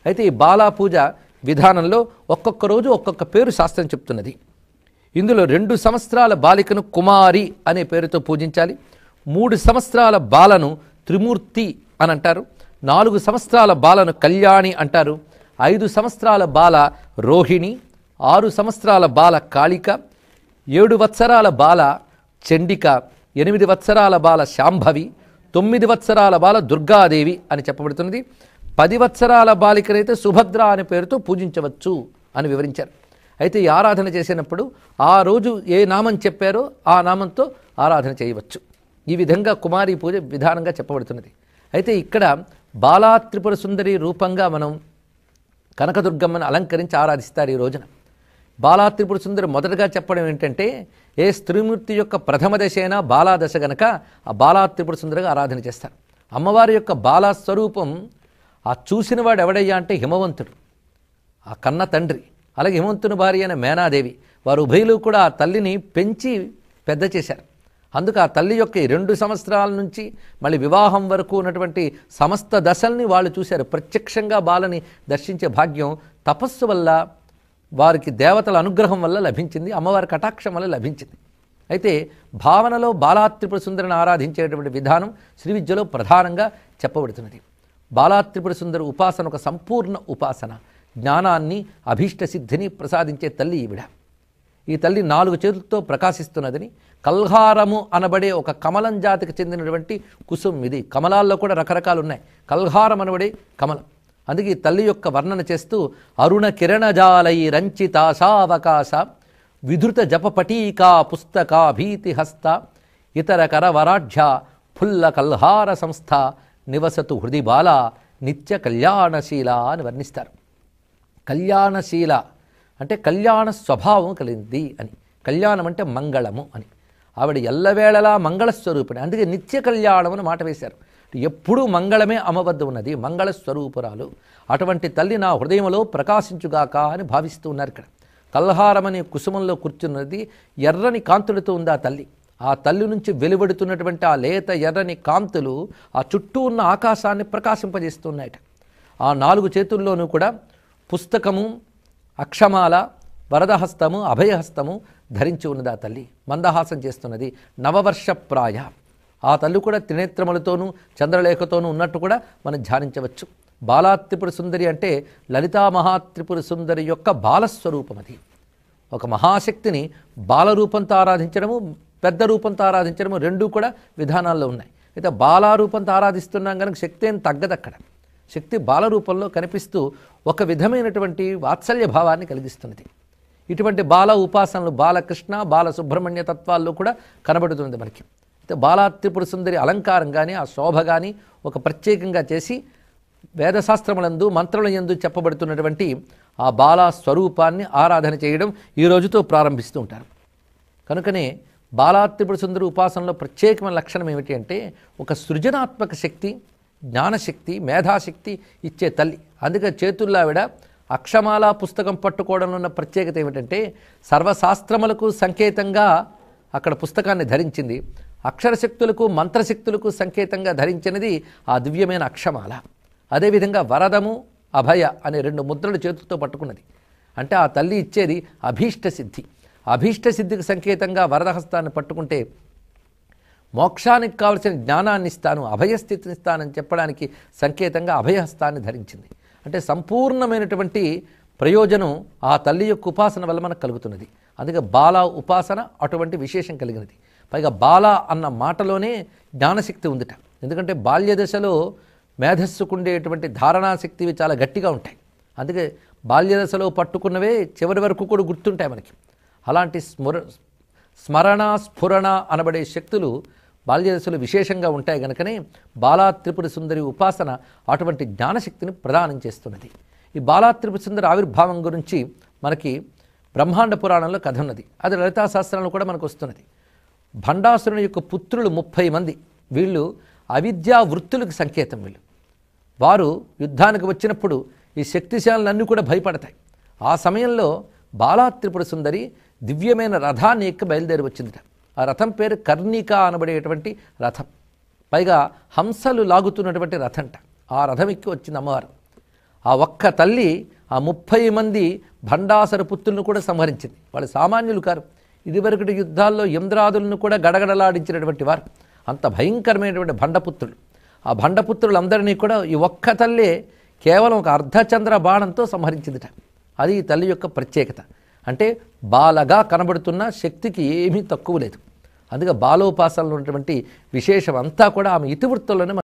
అయితే ఈ బాలా పూజ విధానంలో ఒక్కొక్క రోజు ఒక్కొక్క పేరు శాస్త్రం చెప్తున్నది. ఇందులో 2 సంవత్సరాల బాలికను కుమారి అనే పేరుతో పూజించాలి. 3 సంవత్సరాల బాలను త్రిమూర్తి అని అంటారు. 4 సంవత్సరాల బాలను కళ్యాణి అంటారు. 5 సంవత్సరాల బాల రోహిణి, 6 సంవత్సరాల బాల కాళిక, 7 వత్సరాల బాల చండిక, 8 వత్సరాల బాల శాంభవి, 9 వత్సరాల బాల దుర్గాదేవి అని చెప్పబడుతున్నది. 10 వత్సరాల బాలికనైతే సుభద్ర అనే పేరుతో పూజించవచ్చు అని వివరించారు. అయితే ఈ ఆరాధన చేసినప్పుడు ఆ రోజు ఏ నామం చెప్పారో ఆ నామంతో ఆరాధన చేయవచ్చు. ఈ విధంగా కుమారి పూజ విధానంగా చెప్పబడుతున్నది. అయితే ఇక్కడ బాలా త్రిపుర సుందరి రూపంగా మనం కనకదుర్గమ్మను అలంకరించి ఆరాధిస్తారు. ఈ రోజున బాలా త్రిపుర సుందరి మొదటగా చెప్పడం ఏంటంటే, ఏ స్త్రీమూర్తి యొక్క ప్రథమ దశ అయినా బాలాదశ గనక ఆ బాలా త్రిపుర సుందరిగా ఆరాధన చేస్తారు. అమ్మవారి యొక్క బాలా స్వరూపం ఆ చూసిన వాడు ఎవడయ్యా అంటే హిమవంతుడు, ఆ కన్న తండ్రి. అలాగే హిమవంతుని భార్య అయిన మేనాదేవి, వారు ఉభయులు కూడా ఆ తల్లిని పెంచి పెద్ద చేశారు. అందుకు ఆ తల్లి యొక్క 2 సంవత్సరాల నుంచి మళ్ళీ వివాహం వరకు ఉన్నటువంటి సమస్త దశల్ని వాళ్ళు చూశారు. ప్రత్యక్షంగా బాలని దర్శించే భాగ్యం తపస్సు వల్ల, వారికి దేవతల అనుగ్రహం వల్ల లభించింది, అమ్మవారి కటాక్షం వల్ల లభించింది. అయితే భావనలో బాలా త్రిపుర సుందరిని ఆరాధించేటువంటి విధానం శ్రీ విద్యలో ప్రధానంగా చెప్పబడుతున్నది. బాలా త్రిపుర సుందరి ఉపాసన ఒక సంపూర్ణ ఉపాసన. జ్ఞానాన్ని, అభీష్ట సిద్ధిని ప్రసాదించే తల్లి ఈవిడ. ఈ తల్లి 4 చేతులతో ప్రకాశిస్తున్నదని, కల్హారము అనబడే ఒక కమలం జాతికి చెందినటువంటి కుసుమ్ ఇది. కమలాల్లో కూడా రకరకాలు ఉన్నాయి. కల్హారం అనబడే కమలం. అందుకే ఈ తల్లి యొక్క వర్ణన చేస్తూ అరుణ కిరణజాలై రంచితాశావకాశ విధృత జపపటీకా పుస్తకా భీతిహస్త ఇతర కరవరాఢ్య ఫుల్ల కల్హార సంస్థ నివసతు హృది బాల నిత్య కళ్యాణశీల అని వర్ణిస్తారు. కళ్యాణశీల అంటే కళ్యాణ స్వభావం కలిగింది అని. కళ్యాణం అంటే మంగళము అని. ఆవిడ ఎల్లవేళలా మంగళస్వరూపిణి. అందుకే నిత్య కళ్యాణం అని మాట వేశారు. ఎప్పుడూ మంగళమే అమ్మవద్ద ఉన్నది, మంగళస్వరూపురాలు. అటువంటి తల్లి నా హృదయంలో ప్రకాశించుగాక అని భావిస్తూ ఉన్నారు. ఇక్కడ కల్హారం అనే కుసుమంలో కూర్చున్నది ఎర్రని కాంతులతో ఉంది ఆ తల్లి. ఆ తల్లి నుంచి వెలువడుతున్నటువంటి ఆ లేత ఎర్రని కాంతులు ఆ చుట్టూ ఉన్న ఆకాశాన్ని ప్రకాశింపజేస్తున్నాయట. ఆ 4 చేతుల్లోనూ కూడా పుస్తకము, అక్షమాల, వరదహస్తము, అభయహస్తము ధరించి ఉన్నది ఆ తల్లి. మందహాసం చేస్తున్నది. నవవర్షప్రాయ. ఆ తల్లి కూడా త్రినేత్రములతోనూ చంద్రలేఖతోనూ ఉన్నట్టు కూడా మనం ధ్యానించవచ్చు. బాలా త్రిపుర సుందరి అంటే లలితా మహాత్రిపుర సుందరి యొక్క బాలస్వరూపం. అది ఒక మహాశక్తిని బాలరూపంతో ఆరాధించడము, పెద్ద రూపంతో ఆరాధించడము 2 కూడా విధానాల్లో ఉన్నాయి. అయితే బాలారూపంతో ఆరాధిస్తున్నాం కనుక శక్తి ఏం తగ్గదక్కడ. శక్తి బాలరూపంలో కనిపిస్తూ ఒక విధమైనటువంటి వాత్సల్య భావాన్ని కలిగిస్తున్నది. ఇటువంటి బాల ఉపాసనలు బాలకృష్ణ, బాల సుబ్రహ్మణ్య తత్వాల్లో కూడా కనబడుతుంది మనకి. అయితే బాలా త్రిపుర సుందరి అలంకారం కానీ, ఆ శోభ కానీ ఒక ప్రత్యేకంగా చేసి వేదశాస్త్రములందు మంత్రములందు చెప్పబడుతున్నటువంటి ఆ బాలా స్వరూపాన్ని ఆరాధన చేయడం ఈ రోజుతో ప్రారంభిస్తూ ఉంటారు. కనుకనే బాలా త్రిపుర సుందరి ఉపాసనలో ప్రత్యేకమైన లక్షణం ఏమిటి అంటే ఒక సృజనాత్మక శక్తి, జ్ఞానశక్తి, మేధాశక్తి ఇచ్చే తల్లి. అందుకే చేతుల్లో ఆవిడ అక్షమాల పుస్తకం పట్టుకోవడంలో ఉన్న ప్రత్యేకత ఏమిటంటే సర్వశాస్త్రములకు సంకేతంగా అక్కడ పుస్తకాన్ని ధరించింది. అక్షరశక్తులకు, మంత్రశక్తులకు సంకేతంగా ధరించినది ఆ దివ్యమైన అక్షమాల. అదేవిధంగా వరదము, అభయ అనే 2 ముద్రలు చేతులతో పట్టుకున్నది. అంటే ఆ తల్లి ఇచ్చేది అభీష్ట సిద్ధి. అభీష్ట సిద్ధికి సంకేతంగా వరదహస్తాన్ని పట్టుకుంటే మోక్షానికి కావలసిన జ్ఞానాన్ని ఇస్తాను, అభయస్థితిని ఇస్తానని చెప్పడానికి సంకేతంగా అభయహస్తాన్ని ధరించింది. అంటే సంపూర్ణమైనటువంటి ప్రయోజనం ఆ తల్లి యొక్క ఉపాసన వల్ల మనకు కలుగుతున్నది. అందుకే బాలా ఉపాసన అటువంటి విశేషం కలిగినది. పైగా బాలా అన్న మాటలోనే జ్ఞానశక్తి ఉందిట. ఎందుకంటే బాల్య దశలో మేధస్సుకుండేటువంటి ధారణాశక్తివి చాలా గట్టిగా ఉంటాయి. అందుకే బాల్యదశలో పట్టుకున్నవే చివరి వరకు కూడా గుర్తుంటాయి మనకి. అలాంటి స్మరణ, స్ఫురణ అనబడే శక్తులు బాల్యదశలో విశేషంగా ఉంటాయి కనుకనే బాలా త్రిపుర సుందరి ఉపాసన అటువంటి జ్ఞానశక్తిని ప్రదానం చేస్తున్నది. ఈ బాలా త్రిపుర సుందరి ఆవిర్భావం గురించి మనకి బ్రహ్మాండ పురాణంలో కథ ఉన్నది. అది లలితా శాస్త్రంలో కూడా మనకు వస్తున్నది. భండాసురుని యొక్క పుత్రులు 30 మంది. వీళ్ళు అవిద్యా వృత్తులకు సంకేతం. వారు యుద్ధానికి వచ్చినప్పుడు ఈ శక్తిశాలన్నీ కూడా భయపడతాయి. ఆ సమయంలో బాలా త్రిపుర సుందరి దివ్యమైన రథాన్ని ఎక్కి బయలుదేరి వచ్చిందిట. ఆ రథం పేరు కర్ణిక అనబడేటువంటి రథం. పైగా హంసలు లాగుతున్నటువంటి రథంట. ఆ రథం ఎక్కి వచ్చింది అమ్మవారు. ఆ ఒక్క తల్లి ఆ 30 మంది భండాసర పుత్రులను కూడా సంహరించింది. వాళ్ళు సామాన్యులు కారు. ఇదివరకటి యుద్ధాల్లో ఇంద్రాదులను కూడా గడగడలాడించినటువంటి వారు. అంత భయంకరమైనటువంటి భండపుత్రులు. ఆ భండపుత్రులందరినీ కూడా ఈ ఒక్క తల్లే కేవలం ఒక అర్ధచంద్ర బాణంతో సంహరించిందిట. అది ఈ తల్లి యొక్క ప్రత్యేకత. అంటే బాలగా కనబడుతున్న శక్తికి ఏమీ తక్కువ లేదు. అందుకే బాలోపాసనలో ఉన్నటువంటి విశేషం అంతా కూడా ఆమె ఇతివృత్తుల్లోనే